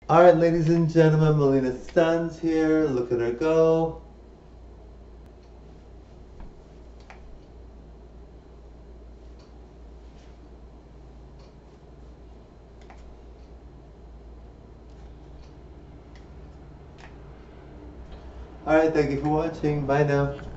Alright, ladies and gentlemen, Melina stands here. Look at her go. Alright, thank you for watching. Bye now.